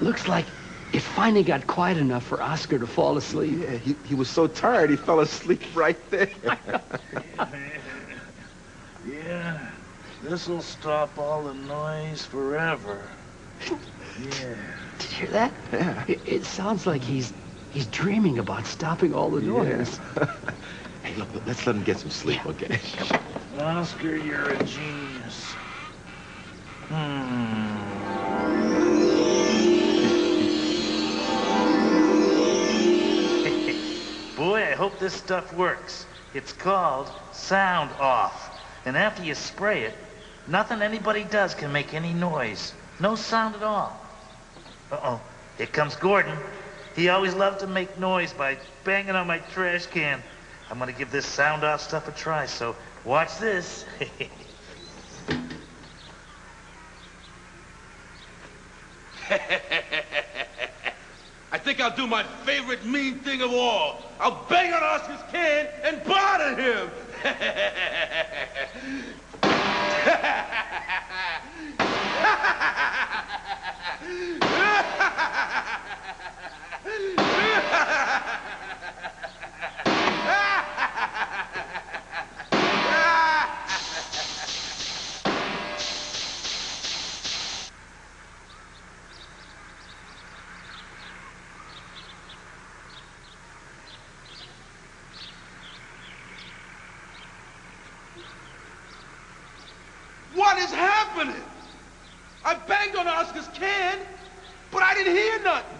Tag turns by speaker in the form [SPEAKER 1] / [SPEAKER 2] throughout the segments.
[SPEAKER 1] Looks like it finally got quiet enough for Oscar to fall asleep.
[SPEAKER 2] Yeah, he was so tired he fell asleep right there.
[SPEAKER 3] Yeah, this'll stop all the noise forever. Yeah.
[SPEAKER 1] Did you hear that?
[SPEAKER 2] Yeah.
[SPEAKER 1] It sounds like he's dreaming about stopping all the noise.
[SPEAKER 2] Yeah. Hey, look, let's let him get some sleep, okay?
[SPEAKER 3] Oscar, you're a genius. Boy, I hope this stuff works. It's called Sound Off. And after you spray it, nothing anybody does can make any noise. No sound at all. Uh-oh, here comes Gordon. He always loved to make noise by banging on my trash can. I'm gonna give this sound off stuff a try, so watch this.
[SPEAKER 4] I think I'll do my favorite mean thing of all. I'll bang on Oscar's can and bother him. What is happening? I banged on Oscar's can, but I didn't hear nothing.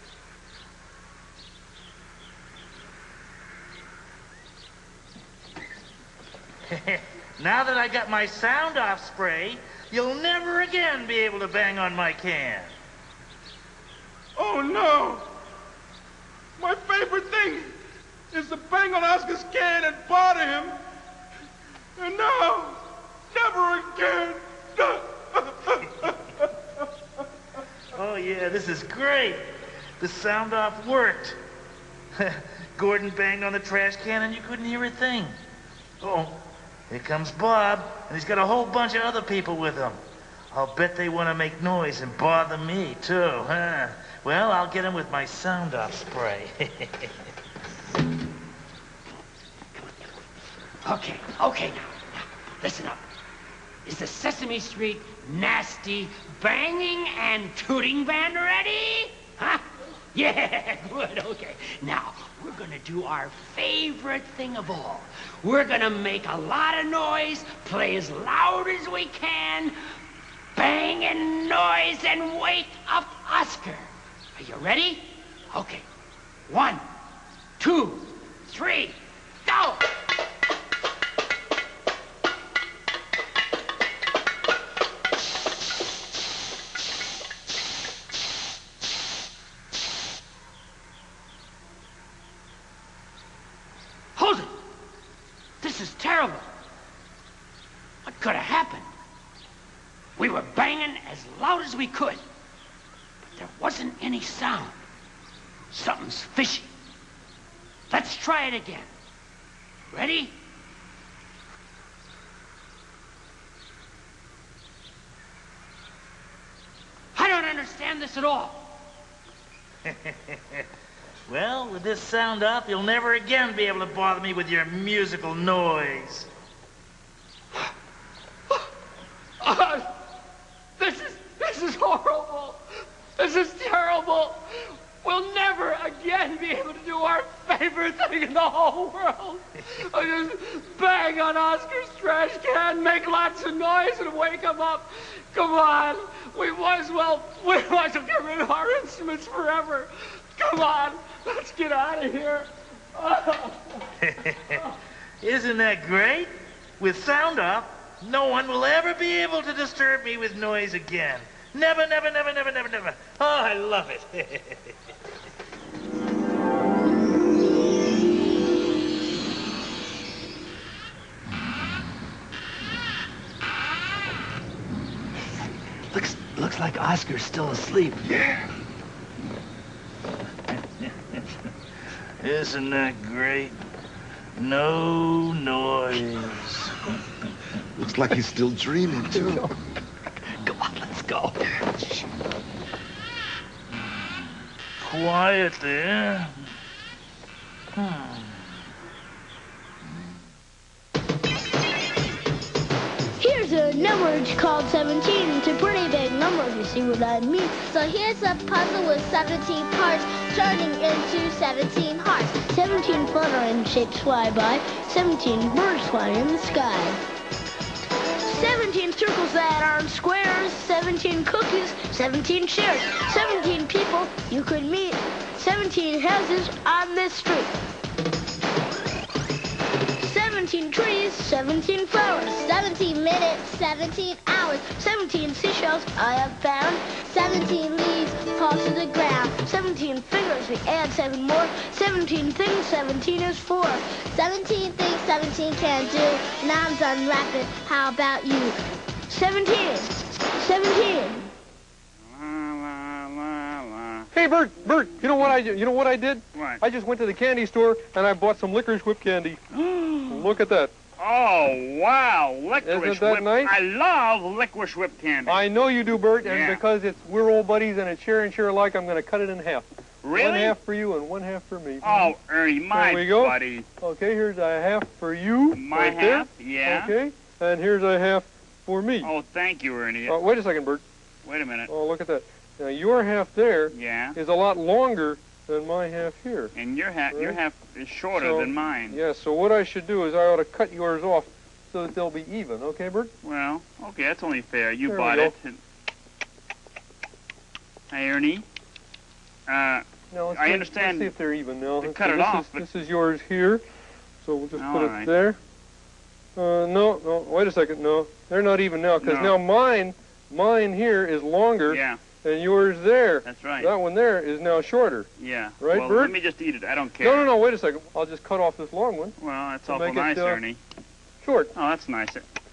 [SPEAKER 3] Now that I got my sound off spray, you'll never again be able to bang on my can.
[SPEAKER 4] Oh no! My favorite thing is to bang on Oscar's can and bother him. And now, never again.
[SPEAKER 3] Oh yeah, this is great. The sound off worked. Gordon banged on the trash can and you couldn't hear a thing. Oh, here comes Bob, and he's got a whole bunch of other people with him. I'll bet they want to make noise and bother me, too, huh? Well, I'll get him with my sound off spray.
[SPEAKER 1] Okay, now, listen up. Is the Sesame Street nasty banging and tooting band ready? Huh? Yeah, good, okay. Now, we're gonna do our favorite thing of all. We're gonna make a lot of noise, play as loud as we can, bang and noise and wake up Oscar. Are you ready? Okay. 1, 2, 3, go! Hold it! This is terrible. What could have happened? We were banging as loud as we could, but there wasn't any sound. Something's fishy. Let's try it again. Ready? I don't understand this at all.
[SPEAKER 3] Well, with this sound off, you'll never again be able to bother me with your musical noise.
[SPEAKER 1] This is horrible. This is terrible. We'll never again be able to do our favorite thing in the whole world. I just bang on Oscar's trash can, make lots of noise, and wake him up. Come on. We might as well get rid of our instruments forever. Come on. Let's get out of here.
[SPEAKER 3] Isn't that great? With sound off, no one will ever be able to disturb me with noise again. Never, never, never, never, never, never. Oh, I love it.
[SPEAKER 1] Looks like Oscar's still asleep.
[SPEAKER 2] Yeah.
[SPEAKER 3] Isn't that great? No noise.
[SPEAKER 2] Looks like he's still dreaming, too.
[SPEAKER 1] Come on, let's go.
[SPEAKER 3] quiet there.
[SPEAKER 5] Here's a number called 17. It's a pretty big number, if you see what I mean. So here's a puzzle with 17 parts turning into 17 hearts. 17 fluttering shapes fly by. 17 birds fly in the sky. 17 circles that aren't squares. 17 cookies, 17 chairs. 17 people you could meet. 17 houses on this street. 17 trees, 17 flowers, 17 minutes, 17 hours, 17 seashells I have found, 17 leaves fall to the ground, 17 fingers, we add 7 more, 17 things, 17 is 4, 17 things 17 can do, and I'm done rapping, how about you? 17, 17.
[SPEAKER 6] Hey, Bert, you know what I did?
[SPEAKER 7] What?
[SPEAKER 6] I just went to the candy store and I bought some licorice whip candy. Look at that.
[SPEAKER 7] Oh, wow, licorice
[SPEAKER 6] Isn't that
[SPEAKER 7] whip.
[SPEAKER 6] nice?
[SPEAKER 7] I love licorice whip candy.
[SPEAKER 6] I know you do, Bert, and
[SPEAKER 7] Yeah.
[SPEAKER 6] because we're old buddies and it's share and share alike, I'm going to cut it in half.
[SPEAKER 7] Really?
[SPEAKER 6] One half for you and one half for me.
[SPEAKER 7] Oh, Ernie, my
[SPEAKER 6] There we go.
[SPEAKER 7] buddy.
[SPEAKER 6] Okay, here's a half for you.
[SPEAKER 7] My
[SPEAKER 6] right there.
[SPEAKER 7] half, yeah.
[SPEAKER 6] Okay, and here's a half for me.
[SPEAKER 7] Oh, thank you, Ernie.
[SPEAKER 6] Wait a second, Bert.
[SPEAKER 7] Wait a minute.
[SPEAKER 6] Oh, look at that. Now, your half there
[SPEAKER 7] Yeah.
[SPEAKER 6] is a lot longer than my half here.
[SPEAKER 7] And your half is shorter
[SPEAKER 6] So,
[SPEAKER 7] than mine.
[SPEAKER 6] Yeah, so what I should do is I ought to cut yours off so that they'll be even. Okay, Bert?
[SPEAKER 7] Well, okay, that's only fair. You
[SPEAKER 6] There we
[SPEAKER 7] bought
[SPEAKER 6] go.
[SPEAKER 7] it. Hey, Ernie.
[SPEAKER 6] Now,
[SPEAKER 7] I understand
[SPEAKER 6] Let's see if they're even now.
[SPEAKER 7] to
[SPEAKER 6] Okay,
[SPEAKER 7] cut it off, but-
[SPEAKER 6] This is yours here, so we'll just put
[SPEAKER 7] All
[SPEAKER 6] it
[SPEAKER 7] right.
[SPEAKER 6] there. No, wait a second. No, they're not even now, because
[SPEAKER 7] No.
[SPEAKER 6] now mine here is longer
[SPEAKER 7] Yeah,
[SPEAKER 6] than yours there.
[SPEAKER 7] that's right.
[SPEAKER 6] That one there is now shorter.
[SPEAKER 7] Yeah.
[SPEAKER 6] Right,
[SPEAKER 7] well,
[SPEAKER 6] Bert?
[SPEAKER 7] let me just eat it. I don't care.
[SPEAKER 6] No, wait a second. I'll just cut off this long one.
[SPEAKER 7] Well, that's
[SPEAKER 6] To
[SPEAKER 7] awful
[SPEAKER 6] make it,
[SPEAKER 7] nice, Ernie.
[SPEAKER 6] Short.
[SPEAKER 7] Oh, that's nice.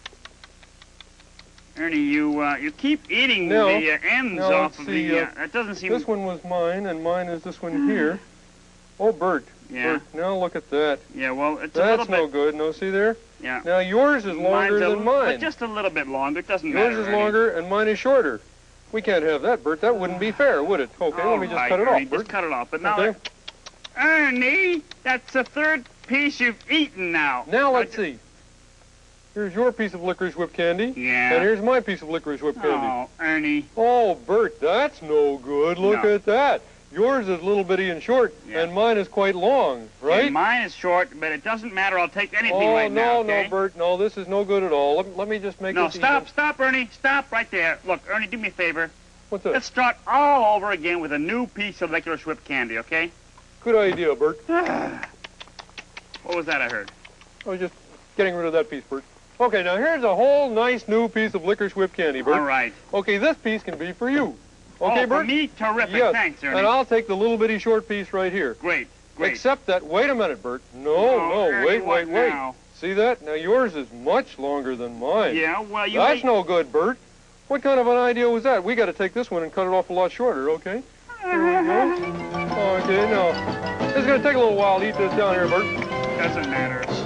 [SPEAKER 7] Ernie, you keep eating
[SPEAKER 6] Now-
[SPEAKER 7] the ends
[SPEAKER 6] now,
[SPEAKER 7] off
[SPEAKER 6] let's
[SPEAKER 7] of
[SPEAKER 6] see,
[SPEAKER 7] the. That doesn't seem.
[SPEAKER 6] This one was mine, and mine is this one here. Oh, Bert.
[SPEAKER 7] Yeah.
[SPEAKER 6] Bert, now look at that.
[SPEAKER 7] Yeah. Well, it's a little
[SPEAKER 6] That's
[SPEAKER 7] bit.
[SPEAKER 6] no good. No, see there?
[SPEAKER 7] Yeah.
[SPEAKER 6] Now, yours is longer
[SPEAKER 7] Mine's a
[SPEAKER 6] than mine.
[SPEAKER 7] But just a little bit longer. It doesn't matter.
[SPEAKER 6] Yours is
[SPEAKER 7] Ernie.
[SPEAKER 6] longer and mine is shorter. We can't have that, Bert. That wouldn't be fair, would it? Okay,
[SPEAKER 7] All
[SPEAKER 6] let me just
[SPEAKER 7] right,
[SPEAKER 6] cut it
[SPEAKER 7] Ernie,
[SPEAKER 6] off, Bert.
[SPEAKER 7] Just cut it off. But now,
[SPEAKER 6] Okay.
[SPEAKER 7] Ernie, that's the third piece you've eaten now.
[SPEAKER 6] Now let's see. Here's your piece of licorice whip candy.
[SPEAKER 7] Yeah.
[SPEAKER 6] And here's my piece of licorice whip candy.
[SPEAKER 7] Oh, Ernie.
[SPEAKER 6] Oh, Bert, that's no good. Look
[SPEAKER 7] No.
[SPEAKER 6] at that. Yours is little bitty and short,
[SPEAKER 7] Yeah.
[SPEAKER 6] and mine is quite long, right?
[SPEAKER 7] Yeah, mine is short, but it doesn't matter. I'll take anything
[SPEAKER 6] Oh,
[SPEAKER 7] right now.
[SPEAKER 6] no,
[SPEAKER 7] Okay?
[SPEAKER 6] no, Bert. No, this is no good at all. Let me just make
[SPEAKER 7] No,
[SPEAKER 6] this
[SPEAKER 7] stop, Ernie. Stop right there. Look, Ernie, do me a favor.
[SPEAKER 6] What's that?
[SPEAKER 7] Let's start all over again with a new piece of licorice whip candy, okay?
[SPEAKER 6] Good idea, Bert.
[SPEAKER 7] What was that I heard?
[SPEAKER 6] I was just getting rid of that piece, Bert. Okay, now here's a whole nice new piece of licorice whip candy, Bert.
[SPEAKER 7] All right.
[SPEAKER 6] Okay, this piece can be for you. Okay,
[SPEAKER 7] oh,
[SPEAKER 6] Bert?
[SPEAKER 7] for me? Terrific.
[SPEAKER 6] Yes.
[SPEAKER 7] Thanks, Ernie.
[SPEAKER 6] And I'll take the little bitty short piece right here.
[SPEAKER 7] Great.
[SPEAKER 6] Except that, wait a minute, Bert. No,
[SPEAKER 7] Oh, Ernie,
[SPEAKER 6] wait.
[SPEAKER 7] what now?
[SPEAKER 6] See that? Now yours is much longer than mine.
[SPEAKER 7] Yeah, well, you
[SPEAKER 6] That's
[SPEAKER 7] ate-
[SPEAKER 6] no good, Bert. What kind of an idea was that? We got to take this one and cut it off a lot shorter, okay? There we go. Okay, now, this is going to take a little while to eat this down here, Bert.
[SPEAKER 7] Doesn't matter.